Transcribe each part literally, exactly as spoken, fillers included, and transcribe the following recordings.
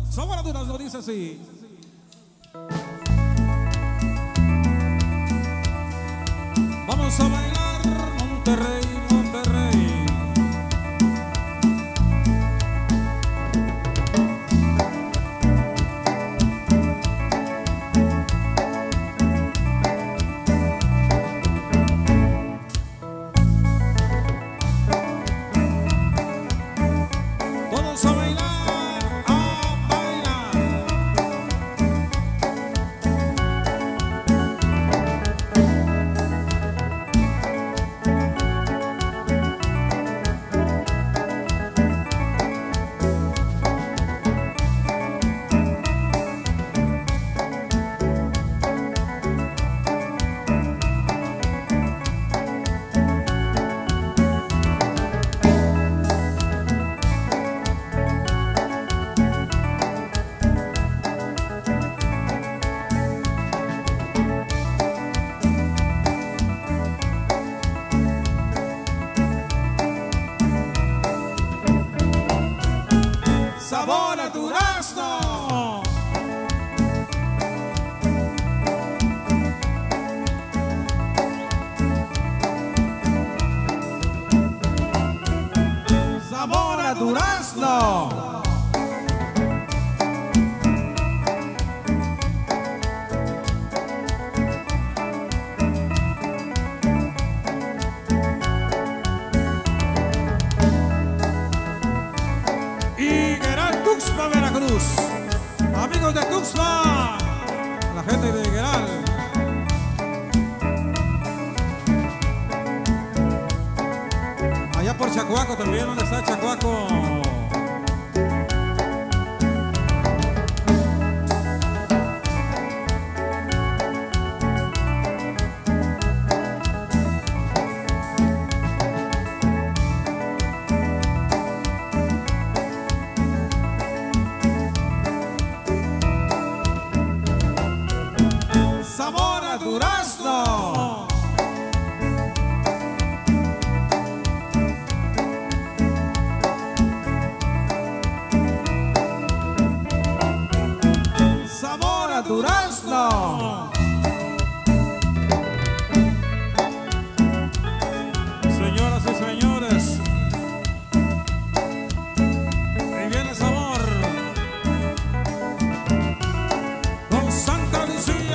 Sabor a Durazno dice así. Vamos a bailar Monterrey, Monterrey. Todos a bailar, a bailar. Sabor a Durazno. Sabor a Durazno. Tuxtla, Veracruz, amigos de Tuxtla, la gente de Higueral. Allá por Chacuaco también, ¿dónde está Chacuaco? Sabor a Durazno. Sabor a Durazno. Señoras y señores, ahí viene el sabor. Con Santa Lucía.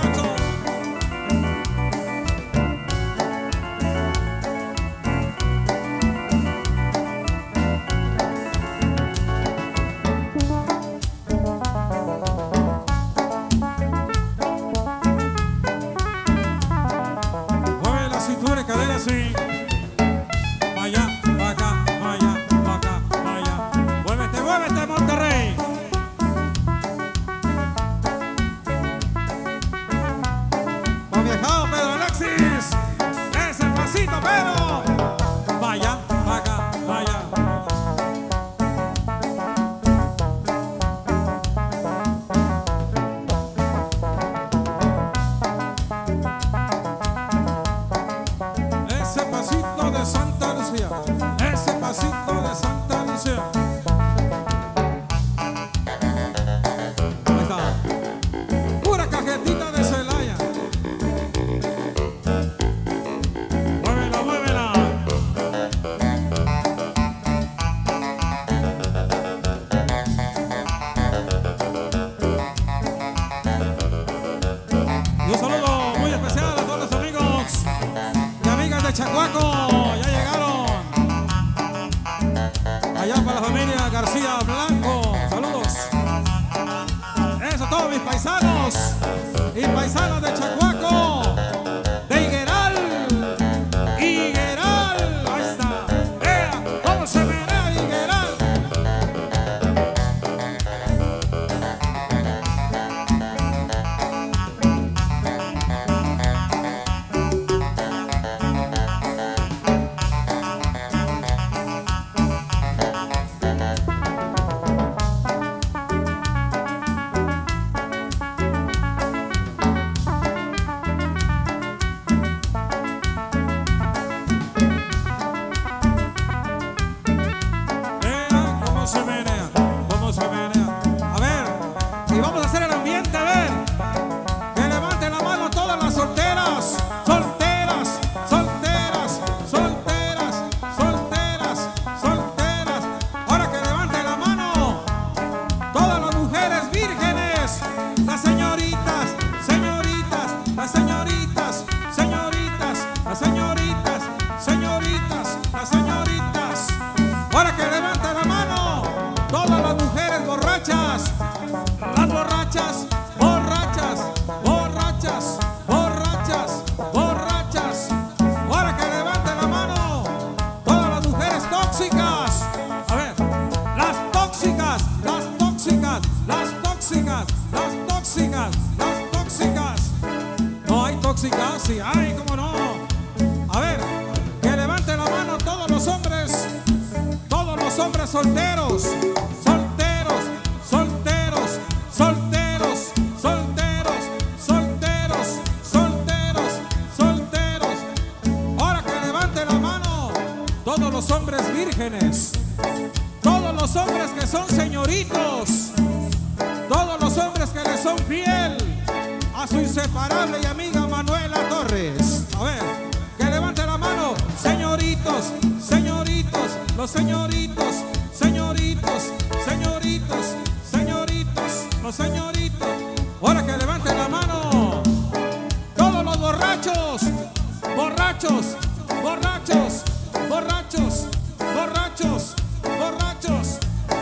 las tóxicas, las tóxicas, las tóxicas. No hay tóxicas, sí hay, cómo no. A ver, que levante la mano todos los hombres, todos los hombres solteros, solteros, solteros, solteros, solteros, solteros, solteros, solteros. Ahora que levante la mano todos los hombres vírgenes, todos los hombres que son señoritos, todos los hombres que le son fiel a su inseparable y amiga Manuela Torres. A ver, que levante la mano, señoritos, señoritos, los señoritos, señoritos, señoritos, señoritos, los señoritos. Ahora que levante la mano todos los borrachos, borrachos, borrachos, borrachos, borrachos, borrachos.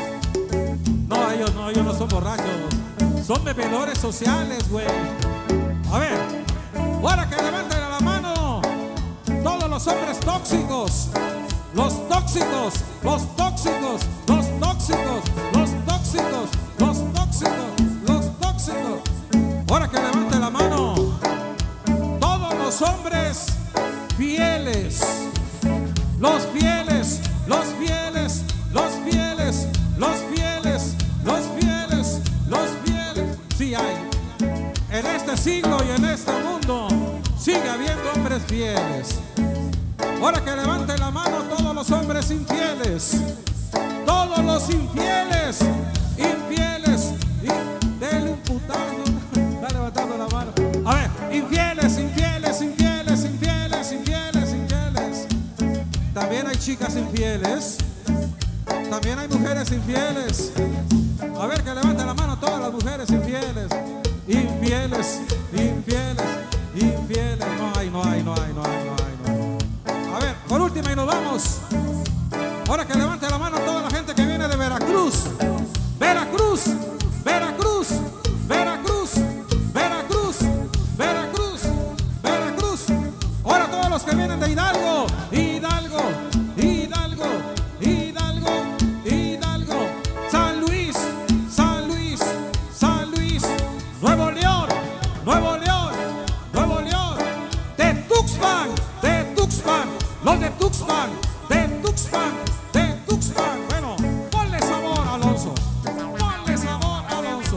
No, ellos no, ellos no son borrachos, son bebedores sociales, güey. A ver, ahora que levanten la mano todos los hombres tóxicos, los tóxicos, los tóxicos, los tóxicos, los tóxicos, los tóxicos, los tóxicos. Ahora que levante la mano todos los hombres fieles, los fieles, los fieles, los fieles, los fieles, los fieles, los fieles. Sí hay. En este siglo y en este mundo sigue habiendo hombres fieles. Ahora que levanten la mano todos los hombres infieles, todos los infieles, infieles, y del imputado. Está levantando la mano. A ver, infieles, infieles, infieles, infieles, infieles, infieles. También hay chicas infieles, también hay mujeres infieles. A ver, que levanten la mano todas las mujeres infieles. Infieles, infieles, infieles. No hay, no hay, no hay, no hay, no hay, no hay. A ver, por última y nos vamos. Ahora que levante la mano toda la gente que viene de Veracruz. Veracruz, Veracruz, Veracruz, Veracruz, Veracruz, Veracruz. Ahora todos los que vienen de Hidalgo, Hidalgo, Hidalgo, Hidalgo, Hidalgo, San Luis, San Luis, San Luis, Nuevo León, Nuevo León, Nuevo León, de Tuxpan, de Tuxpan, los de Tuxpan, de Tuxpan, de Tuxpan. Bueno, ponle sabor, Alonso, ponle sabor, Alonso.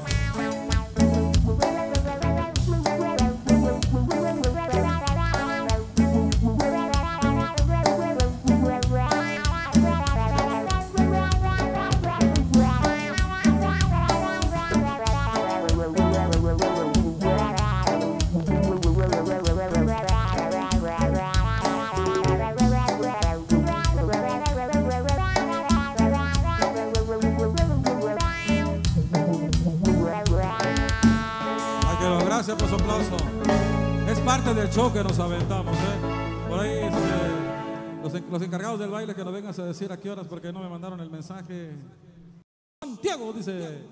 Gracias por su aplauso. Es parte del show que nos aventamos, ¿eh? Por ahí este, los, los encargados del baile que nos vengan a decir a qué horas, porque no me mandaron el mensaje. Santiago dice.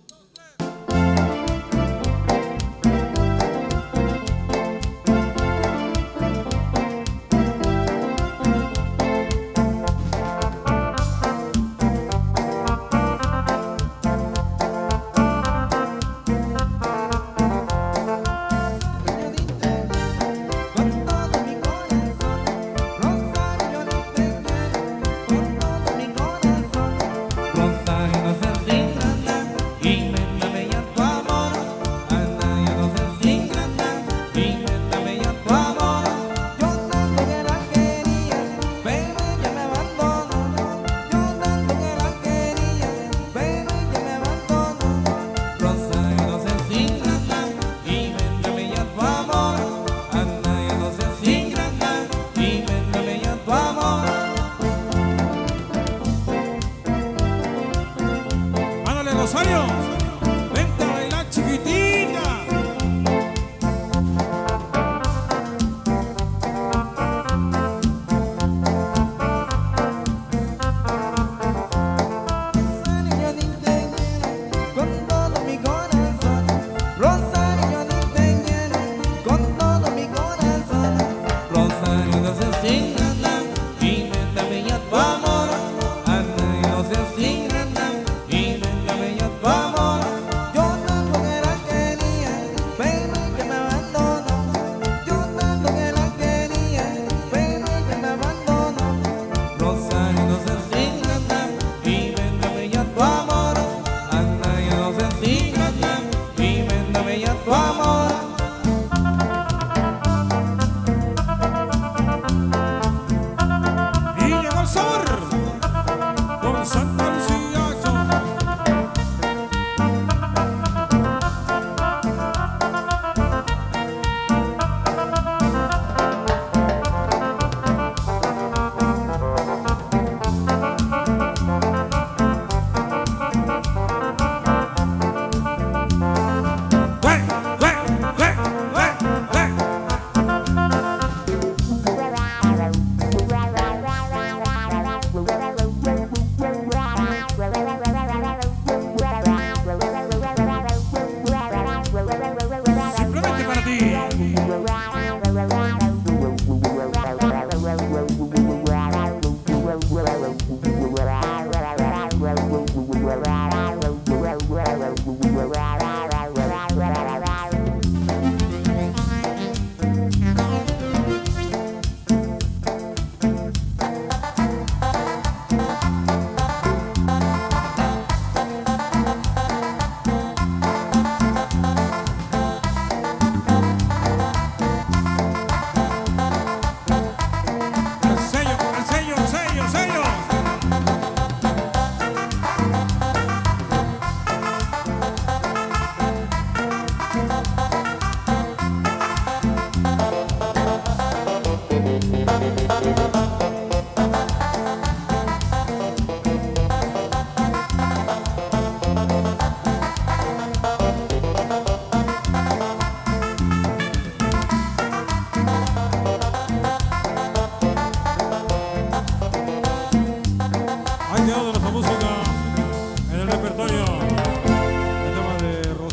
Rosario, vente a bailar, chiquitita. Rosario, ni te lleno con todo mi corazón. Rosario, ni te lleno con todo mi corazón. Rosario, no seas ingrata, invéntame ya tu amor. Anda y no seas ingrata, invéntame ya tu amor.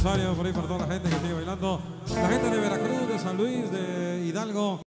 Rosario, por ahí para toda la gente que sigue bailando. La gente de Veracruz, de San Luis, de Hidalgo.